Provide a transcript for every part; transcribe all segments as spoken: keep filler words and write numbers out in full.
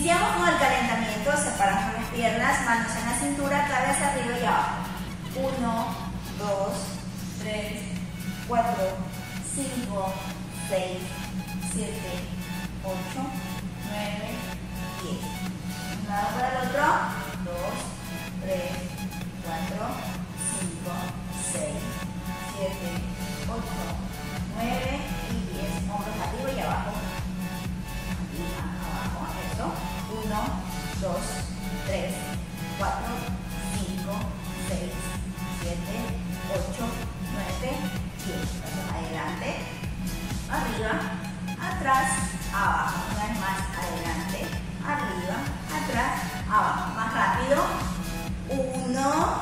Iniciamos con el calentamiento, separamos las piernas, manos en la cintura, cabeza arriba y abajo. uno, dos, tres, cuatro, cinco, seis, siete, ocho, nueve, diez. Un lado para el otro. dos, tres, cuatro, cinco, seis, siete, ocho, nueve y diez. Hombros arriba y abajo. Arriba, abajo. Eso. uno, dos, tres, cuatro, cinco, seis, siete, ocho, nueve, diez. Adelante, arriba, atrás, abajo. Una vez más, adelante, arriba, atrás, abajo. Más rápido. uno,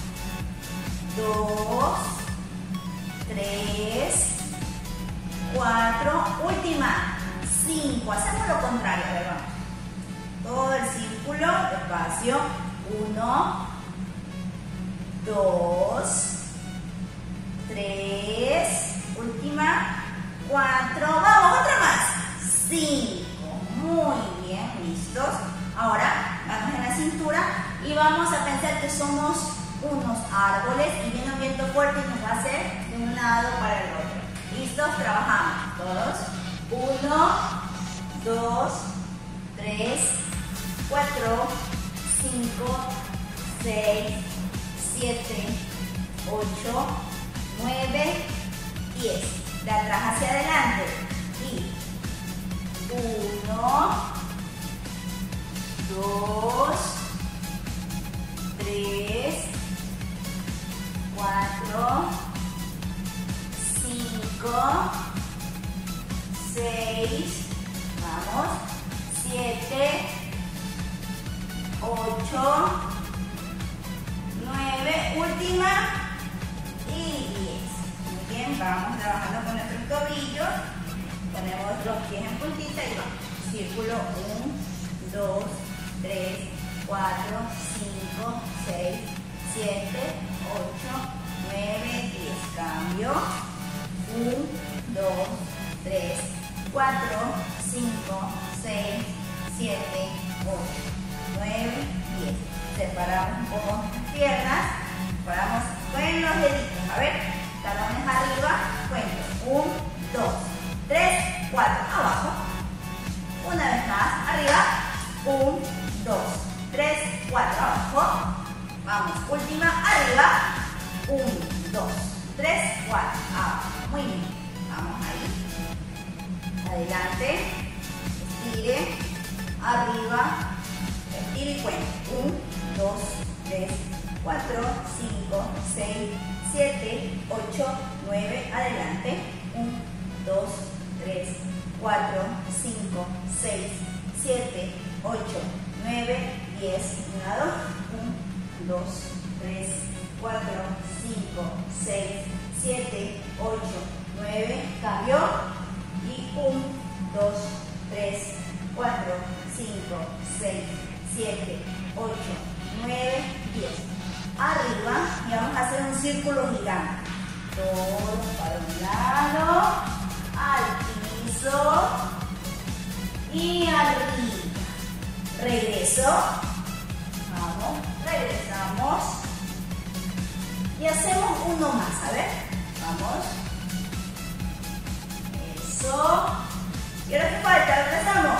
dos, tres, cuatro, última, cinco. Hacemos lo contrario, a ver, vamos. Todo el círculo, despacio. uno, dos, tres, última, cuatro, vamos, otra más, cinco. Muy bien, listos. Ahora, manos en la cintura y vamos a pensar que somos unos árboles y viene un viento fuerte y nos va a hacer de un lado para el otro. ¿Listos? Trabajamos todos. uno, dos, tres, cuatro, cinco, seis, siete, ocho, nueve, diez. De atrás hacia adelante. Y uno, dos, tres, cuatro, cinco, seis, vamos, siete, ocho, nueve, última y diez. Muy bien, vamos trabajando con nuestros tobillos. Ponemos los pies en puntita y vamos. Círculo uno, dos, tres, cuatro, cinco, seis, siete, ocho, nueve, diez. Cambio. uno, dos, tres, cuatro, cinco, seis, siete, ocho, nueve, diez. Separamos un poco las piernas. Separamos con los deditos. A ver, talones arriba. Cuento. uno, dos, tres, cuatro. Abajo. Una vez más. Arriba. uno, dos, tres, cuatro. Abajo. Vamos. Última. Arriba. uno, dos, tres, cuatro. Abajo. Muy bien. Vamos ahí. Adelante. Estire. Arriba. Estire y cuenta. uno, dos, tres, cuatro, cinco, seis, siete, ocho, nueve. Adelante. uno, dos, tres, cuatro, cinco, seis, siete, ocho, nueve, diez. Un lado. uno, dos, tres, cuatro, cinco, seis, siete, ocho, nueve. Cambio. Y uno, dos, tres, cuatro, cinco, seis, siete, ocho, nueve, diez. Arriba y vamos a hacer un círculo gigante. Todo para un lado, al piso y arriba. Regreso. Vamos, regresamos. Y hacemos uno más, a ver. Vamos. Eso. ¿Y ahora qué falta? Regresamos.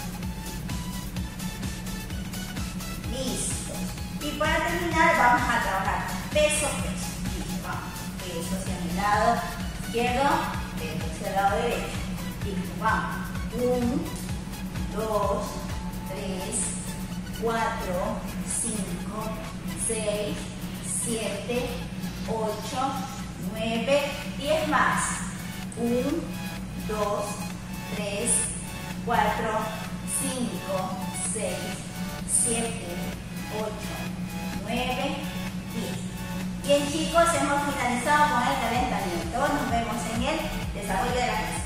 Listo. Y para terminar vamos a trabajar peso, peso. Listo, vamos. Peso hacia mi lado izquierdo, peso hacia el lado derecho. Listo, vamos. uno, dos, tres, cuatro, cinco, seis, siete, ocho, nueve, diez más. uno, dos, tres, cuatro, cinco, seis, siete, ocho, nueve, diez. Bien chicos, hemos finalizado con el calentamiento. Nos vemos en el desarrollo de la clase.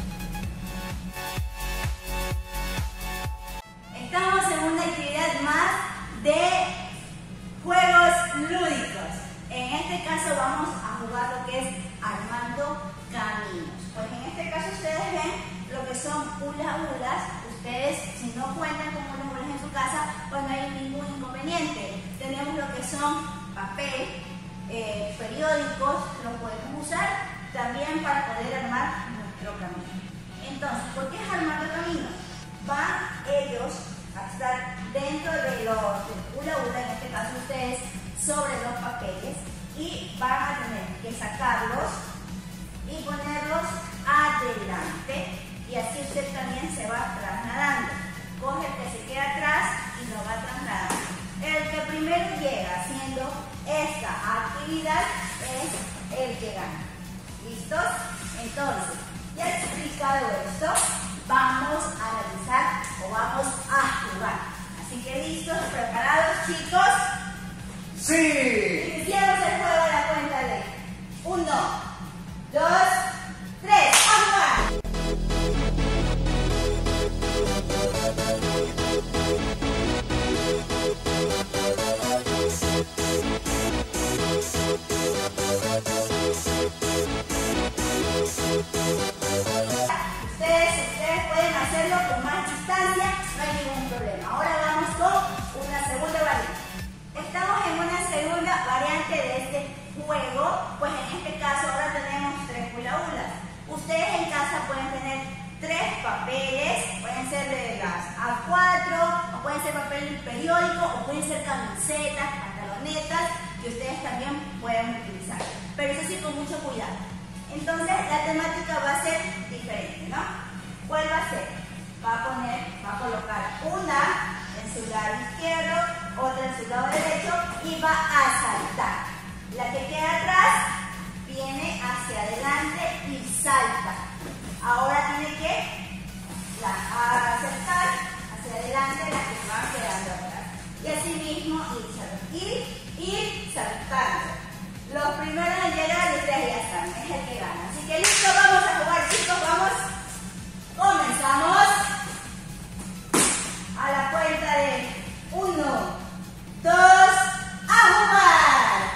Estamos en una actividad más de juegos lúdicos. En este caso vamos a jugar lo que es armando caminos. Pues en este caso ustedes ven lo que son hula hulas. Ustedes, si no cuentan con hula también para poder armar nuestro camino. Entonces, ¿por qué es armar el camino? Van ellos a estar dentro de los del hula hula, en este caso ustedes, sobre los papeles, y van a tener que sacarlos y ponerlos adelante, y así usted también se va trasladando. Coge el que se queda atrás y lo va trasladando. El que primero llega haciendo esta actividad es el que gana. ¿Listos? Entonces, ya explicado esto, vamos a realizar o vamos a jugar. Así que listos, preparados, chicos. ¡Sí! Iniciamos el juego a la cuenta de uno, dos, tres, ¡a jugar! Ustedes, ustedes pueden hacerlo con más distancia, no hay ningún problema. Ahora vamos con una segunda variante. Estamos en una segunda variante de este juego, pues en este caso ahora tenemos tres hula hulas. Ustedes en casa pueden tener tres papeles, pueden ser de las A cuatro, o pueden ser papel periódico, o pueden ser camisetas, pantalonetas, que ustedes también pueden utilizar. Pero eso sí, con mucho cuidado. Entonces la temática va a ser diferente, ¿no? ¿Cuál va a ser? Va a poner, va a colocar una en su lado izquierdo, otra en su lado derecho y va a saltar. La que queda atrás viene hacia adelante y salta. Ahora tiene que la, acercar hacia adelante las que van quedando atrás. Y así mismo ir, ir, ir saltando. Los primeros en llegar, ustedes ya están, es el que gana. Así que listo, vamos a jugar, chicos, vamos. Comenzamos. A la cuenta de uno, dos, ¡a jugar!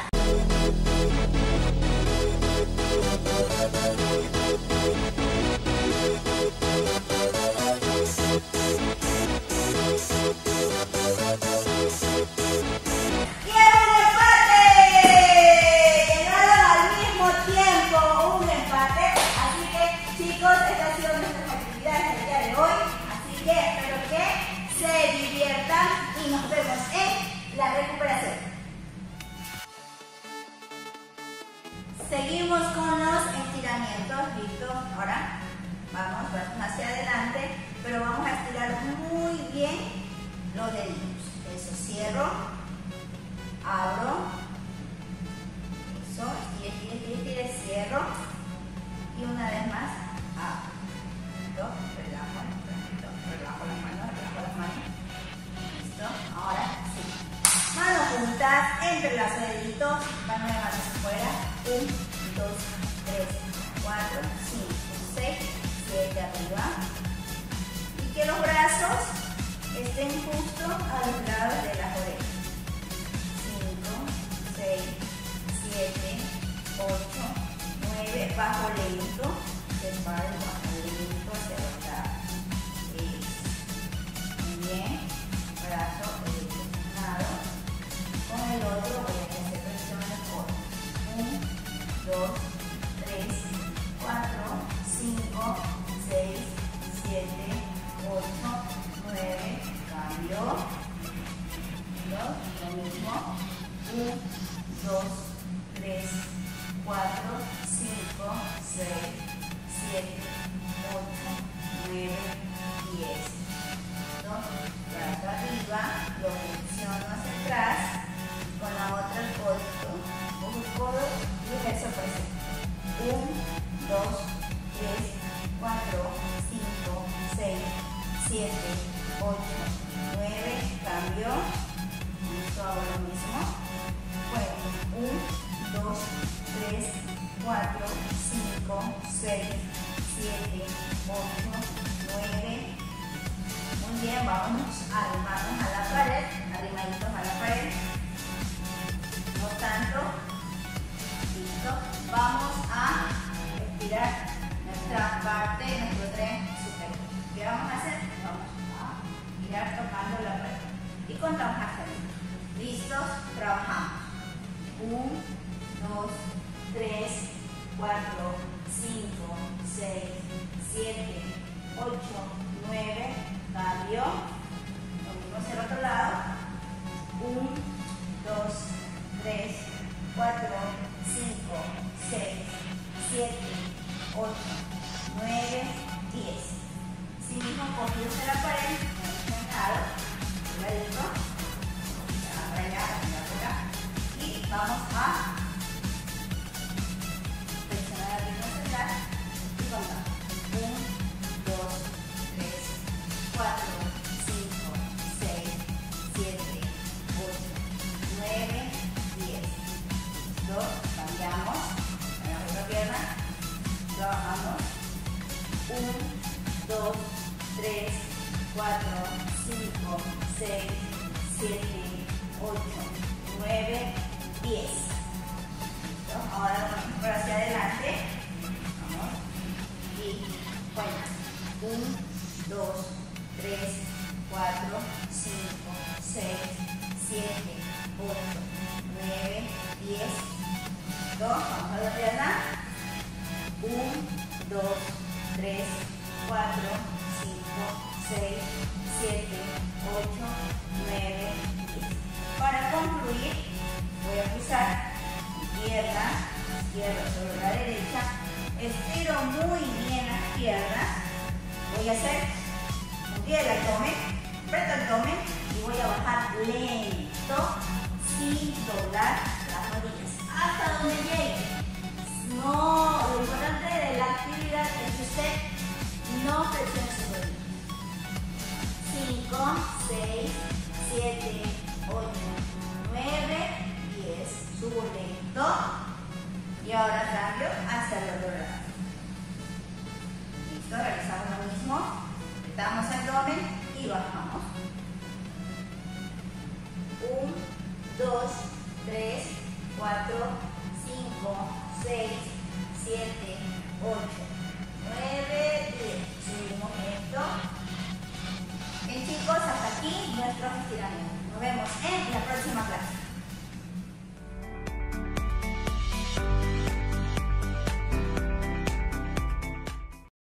Nos vemos en la recuperación. Seguimos con los estiramientos. Listo. Ahora vamos hacia adelante, pero vamos a estirar muy bien los deditos. Eso, cierro, abro, eso, estire, estire, estire, estire, cierro y una vez más abro. Listo. Relajo, relajo, relajo las manos, relajo las manos. Ahora sí. Manos juntas, entrelazo de deditos, mano de manos afuera. uno, dos, tres, cuatro, cinco, seis, siete arriba. Y que los brazos estén justo a los lados de las orejas. cinco, seis, siete, ocho, nueve, bajo lento. Separo, bajo lento hacia los lados. Muy bien. Brazo derecho, con el otro voy a hacer presión en el codo. uno, dos, tres, cuatro, cinco, seis, siete, ocho, nueve, cambio. Lo mismo. uno, dos, tres, cuatro, cinco, seis, siete, ocho, nueve, diez. Brazo arriba, lo flexiono hacia atrás, con la otra el codo, cojo el codo y ejerzo presión. uno, dos, tres, cuatro, cinco, seis, siete, ocho, nueve, cambio. Listo, hago lo mismo. Bueno, uno, dos, tres, cuatro, cinco, seis, siete, ocho, nueve. Muy bien, vamos a arrimarnos a la pared, arrimaditos a la pared, no tanto. Listo, vamos a estirar nuestra parte, nuestro tren superior. ¿Qué vamos a hacer? Vamos a girar tocando la pared y contamos hasta ahí. ¿Listos? Trabajamos. uno, dos, tres, cuatro, seis, siete, ocho, nueve, cambio, lo mismo hacia el otro lado, uno, dos, tres, cuatro, cinco, seis, siete, ocho, nueve, diez. Si mismo cogidos en la pared, sentado, un ladito, para allá, para allá, y vamos a presionar el ritmo central y contamos. uno, dos, tres, cuatro, cinco, seis, siete, ocho, nueve, diez. Listo, cambiamos, en la otra pierna, trabajamos. uno, dos, tres, cuatro, cinco, seis, siete, ocho, nueve, diez. ¿Listo? Ahora vamos por hacia adelante. Vamos. Y cuenta. uno, dos, tres, cuatro, cinco, seis, siete, ocho, nueve, diez. ¿Listo? Vamos a la pierna. uno, dos, tres, cuatro, cinco, seis, siete, ocho, nueve, diez. Para concluir, voy a cruzar mi pierna izquierda sobre la derecha, estiro muy bien las piernas, voy a hacer un pie del abdomen, apreto el abdomen y voy a bajar lento, sin doblar las rodillas, hasta donde llegue. No, lo importante de la actividad es que usted no presione su rodilla. cinco, seis, siete, ocho, nueve, diez. Subo lento. Y ahora cambio hacia el otro lado. Listo, realizamos lo mismo. Apretamos el abdomen y bajamos. uno, dos, tres, cuatro, cinco, seis, siete, ocho, nueve, diez. Subimos esto. Bien chicos, hasta aquí nuestro estiramiento. Nos vemos en la próxima clase.